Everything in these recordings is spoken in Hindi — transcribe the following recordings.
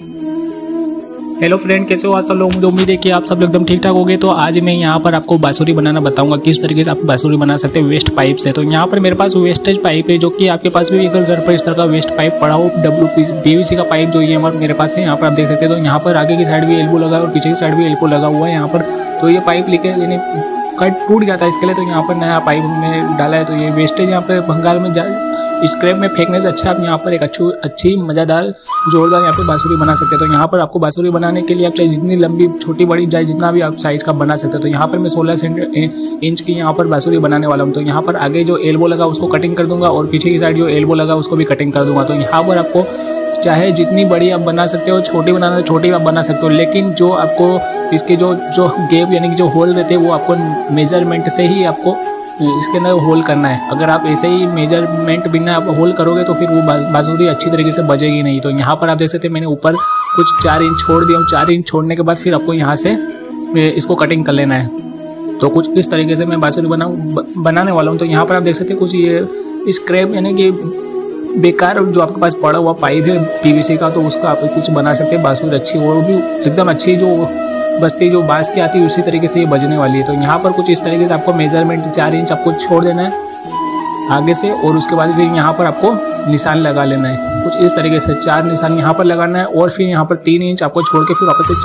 हेलो फ्रेंड, कैसे हो आप सब लोग। मुझे उम्मीद है कि आप सब लोग एकदम ठीक ठाक होंगे। तो आज मैं यहाँ पर आपको बांसुरी बनाना बताऊंगा किस तरीके से आप बांसुरी बना सकते हैं वेस्ट पाइप से। तो यहाँ पर मेरे पास वेस्टेज पाइप है, जो कि आपके पास भी अगर घर पर इस तरह का वेस्ट पाइप पड़ा हो, PVC का पाइप जो ये मेरे पास है, यहाँ पर आप देख सकते हैं। तो यहाँ पर आगे की साइड भी एल्बो लगा है और पीछे की साइड भी एल्बो लगा हुआ है यहाँ पर। तो ये पाइप लेके यानी कट टूट जाता है, इसके लिए तो यहाँ पर नया पाइप हमने डाला है। तो ये वेस्टेज यहाँ पर भंगार में स्क्रैप में फेंकने से अच्छा आप यहाँ पर एक अच्छी मज़ेदार जोरदार यहाँ पे बांसुरी बना सकते हैं। तो यहाँ पर आपको बांसुरी बनाने के लिए आप चाहे जितनी लंबी छोटी बड़ी चाहे जितना भी आप साइज़ का बना सकते हैं। तो यहाँ पर मैं 16 इंच की यहाँ पर बांसुरी बनाने वाला हूँ। तो यहाँ पर आगे जो एल्बो लगा उसको कटिंग कर दूंगा और पीछे की साइड जो एल्बो लगा उसको भी कटिंग कर दूंगा। तो यहाँ पर आपको चाहे जितनी बड़ी आप बना सकते हो, छोटी बनाना तो छोटी आप बना सकते हो, लेकिन जो आपको इसके जो गैप यानी कि जो होल रहते हैं वो आपको मेजरमेंट से ही आपको इसके अंदर होल करना है। अगर आप ऐसे ही मेजरमेंट बिना आप होल करोगे तो फिर वो बांसुरी अच्छी तरीके से बजेगी नहीं। तो यहाँ पर आप देख सकते हैं मैंने ऊपर कुछ 4 इंच छोड़ दिया। 4 इंच छोड़ने के बाद फिर आपको यहाँ से इसको कटिंग कर लेना है। तो कुछ इस तरीके से मैं बांसुरी बनाने वाला हूँ। तो यहाँ पर आप देख सकते हैं कुछ ये स्क्रैप यानी कि बेकार जो आपके पास पड़ा हुआ पाइप है PVC का, तो उसका आप कुछ बना सकते हैं बांसुरी अच्छी, वो भी एकदम अच्छी जो बस्ती जो बांस की आती है उसी तरीके से ये बजने वाली है। तो यहाँ पर कुछ इस तरीके से आपको मेजरमेंट 4 इंच आपको छोड़ देना है आगे से, और उसके बाद फिर यहाँ पर आपको निशान लगा लेना है। कुछ इस तरीके से 4 निशान यहाँ पर लगाना है और फिर यहाँ पर 3 इंच आपको छोड़ के फिर वापस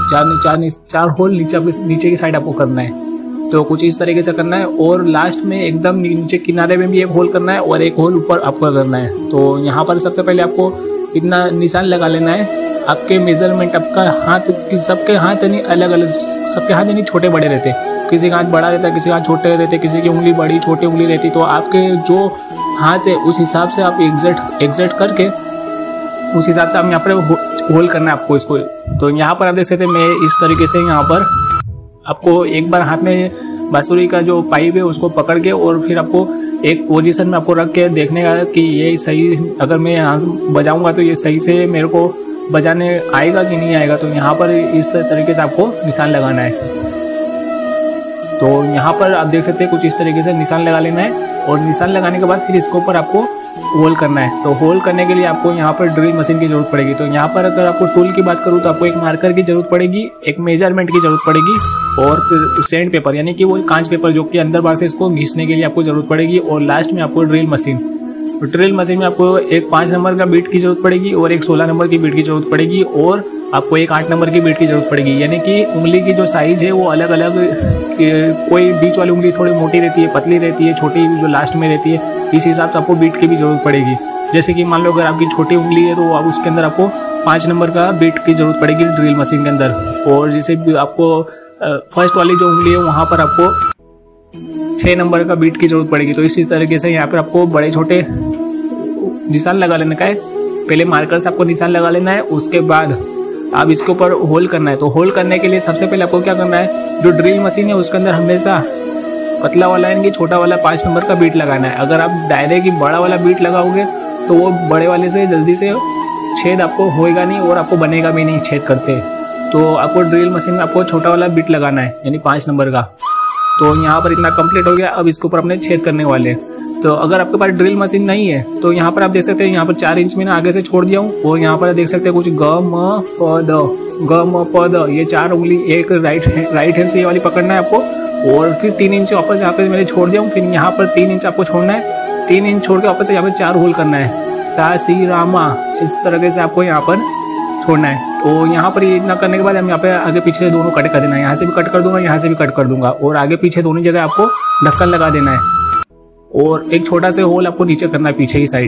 से 4 होल नीचे की साइड आपको करना है। तो कुछ इस तरीके से करना है और लास्ट में एकदम नीचे किनारे में भी एक होल करना है और एक होल ऊपर आपको करना है। तो यहाँ पर सबसे पहले आपको इतना निशान लगा लेना है। आपके मेजरमेंट आपका हाथ सबके हाथ यानी अलग अलग, सबके हाथ यानी छोटे बड़े रहते हैं। किसी का हाथ बड़ा रहता है, किसी का हाथ छोटे रहते हैं, किसी की उंगली बड़ी छोटी उंगली रहती है। तो आपके जो हाथ है उस हिसाब से आप एग्जैक्ट करके उस हिसाब से आप यहाँ पर होल करना है आपको इसको। तो यहाँ पर आप देख सकते हैं मैं इस तरीके से यहाँ पर आपको एक बार हाथ में बांसुरी का जो पाइप है उसको पकड़ के और फिर आपको एक पोजीशन में आपको रख के देखने का कि ये सही, अगर मैं यहाँ से बजाऊंगा तो ये सही से मेरे को बजाने आएगा कि नहीं आएगा। तो यहाँ पर इस तरीके से आपको निशान लगाना है। तो यहाँ पर आप देख सकते हैं कुछ इस तरीके से निशान लगा लेना है और निशान लगाने के बाद फिर इसके ऊपर आपको होल करना है। तो होल करने के लिए आपको यहाँ पर ड्रिल मशीन की जरूरत पड़ेगी। तो यहाँ पर अगर आपको टूल की बात करूँ तो आपको एक मार्कर की जरूरत पड़ेगी, एक मेजरमेंट की जरूरत पड़ेगी और फिर सैंड पेपर यानी कि वो कांच पेपर जो कि अंदर बाहर से इसको घिसने के लिए आपको जरूरत पड़ेगी, और लास्ट में आपको ड्रिल मशीन। तो ड्रिल मशीन में आपको एक 5 नंबर का बीट की जरूरत पड़ेगी और एक 16 नंबर की बीट की जरूरत पड़ेगी और आपको एक 8 नंबर की बीट की जरूरत पड़ेगी। यानी कि उंगली की जो साइज है वो अलग अलग, कोई बीच वाली उंगली थोड़ी मोटी रहती है, पतली रहती है, छोटी जो लास्ट में रहती है, इस हिसाब से आपको बीट की भी जरूरत पड़ेगी। जैसे कि मान लो अगर आपकी छोटी उंगली है तो आप उसके अंदर आपको 5 नंबर का बीट की जरूरत पड़ेगी ड्रिल मशीन के अंदर, और जैसे आपको फर्स्ट वाली जो उंगली है वहाँ पर आपको 6 नंबर का बीट की जरूरत पड़ेगी। तो इसी तरीके से यहाँ पर आपको बड़े छोटे निशान लगा लेने का है। पहले मार्कर से आपको निशान लगा लेना है, उसके बाद आप इसके ऊपर होल करना है। तो होल करने के लिए सबसे पहले आपको क्या करना है, जो ड्रिल मशीन है उसके अंदर हमेशा पतला वाला यानी कि छोटा वाला 5 नंबर का बीट लगाना है। अगर आप डायरेक्ट बड़ा वाला बीट लगाओगे तो वो बड़े वाले से जल्दी से छेद आपको होएगा नहीं और आपको बनेगा भी नहीं छेद करते। तो आपको ड्रिल मशीन में आपको छोटा वाला बीट लगाना है यानी 5 नंबर का। तो यहाँ पर इतना कंप्लीट हो गया। अब इसके ऊपर अपने छेद करने वाले हैं। तो अगर आपके पास ड्रिल मशीन नहीं है तो यहाँ पर आप देख सकते हैं यहाँ पर 4 इंच में आगे से छोड़ दिया हूँ और यहाँ पर देख सकते हैं कुछ ग म प द ये 4 उंगली, एक राइट हैंड से ये वाली पकड़ना है आपको, और फिर 3 इंच वापस यहाँ पे मैंने छोड़ दिया हूँ। फिर यहाँ पर 3 इंच आपको छोड़ना है, 3 इंच छोड़ के वापस से यहाँ पे 4 होल करना है, सा सी रामा, इस तरीके से आपको यहाँ पर छोड़ना है। तो यहाँ पर ये इतना करने के बाद हम यहाँ पे आगे पीछे से दोनों कट कर देना है। यहाँ से भी कट कर दूंगा, यहाँ से भी कट कर दूंगा, और आगे पीछे दोनों जगह आपको ढक्कन लगा देना है और एक छोटा सा होल आपको नीचे करना है पीछे की साइड।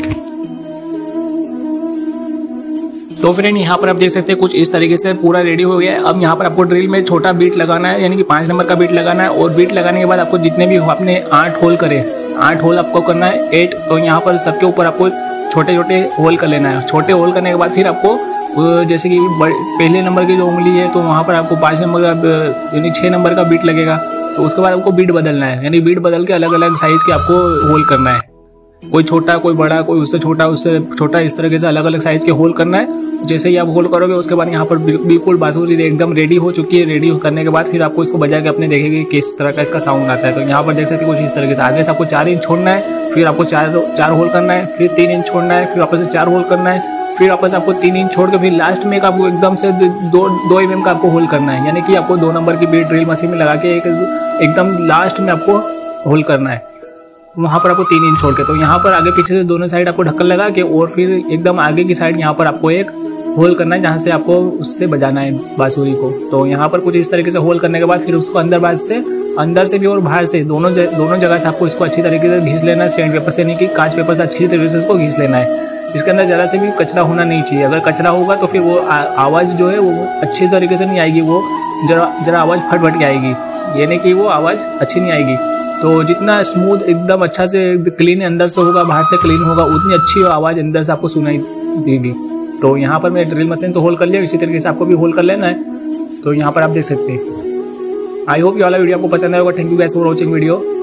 तो फ्रेंड यहाँ पर आप देख सकते हैं कुछ इस तरीके से पूरा रेडी हो गया है। अब यहाँ पर आपको ड्रिल में छोटा बीट लगाना है यानी कि 5 नंबर का बीट लगाना है, और बीट लगाने के बाद आपको जितने भी आपने 8 होल करे, 8 होल आपको करना है 8। तो यहाँ पर सबके ऊपर आपको छोटे छोटे होल कर लेना है। छोटे होल करने के बाद फिर आपको जैसे कि पहले नंबर की जो उंगली है तो वहाँ पर आपको 5 नंबर का यानी 6 नंबर का बीट लगेगा। तो उसके बाद आपको बीट बदलना है यानी बीट बदल के अलग अलग साइज के आपको होल करना है, कोई छोटा कोई बड़ा कोई उससे छोटा, इस तरीके से अलग अलग साइज के होल करना है। जैसे ही आप होल करोगे उसके बाद यहाँ पर बिल्कुल बांसुरी एकदम रेडी हो चुकी है। रेडी करने के बाद फिर आपको इसको बजा के अपने देखेंगे किस तरह का इसका साउंड आता है। तो यहाँ पर देख सकते हैं कुछ इस तरीके से आगे से आपको 4 इंच छोड़ना है, फिर आपको 4 होल करना है, फिर 3 इंच छोड़ना है, फिर वापस से 4 होल करना है, फिर वापस आपको 3 इंच छोड़ के फिर लास्ट में आपको एकदम से 2 mm का आपको होल करना है, यानी कि आपको 2 नंबर की बीट ड्रिल मशीन में लगा के एकदम लास्ट में आपको होल करना है, वहाँ पर आपको 3 इंच छोड़ के। तो यहाँ पर आगे पीछे से दोनों साइड आपको ढक्कन लगा के और फिर एकदम आगे की साइड यहाँ पर आपको एक होल करना है, जहाँ से आपको उससे बजाना है बांसुरी को। तो यहाँ पर कुछ इस तरीके से होल करने के बाद फिर उसको अंदर से भी और बाहर से दोनों जगह से आपको इसको अच्छी तरीके से घिस लेना है, स्टैंड पेपर से, नहीं कि कांच पेपर से अच्छी तरीके से इसको घिस लेना है। इसके अंदर ज़रा से भी कचरा होना नहीं चाहिए, अगर कचरा होगा तो फिर वो आवाज़ जो है वो अच्छी तरीके से नहीं आएगी, वो जरा आवाज़ फट के आएगी, यानी कि वो आवाज़ अच्छी नहीं आएगी। तो जितना स्मूथ एकदम अच्छा से क्लीन अंदर से होगा, बाहर से क्लीन होगा, उतनी अच्छी आवाज़ अंदर से आपको सुनाई देगी। तो यहाँ पर मैं ड्रिल मशीन से होल कर लिया, इसी तरीके से आपको भी होल कर लेना है। तो यहाँ पर आप देख सकते हैं। आई होप ये वाला वीडियो आपको पसंद आएगा। Thank you guys for watching video.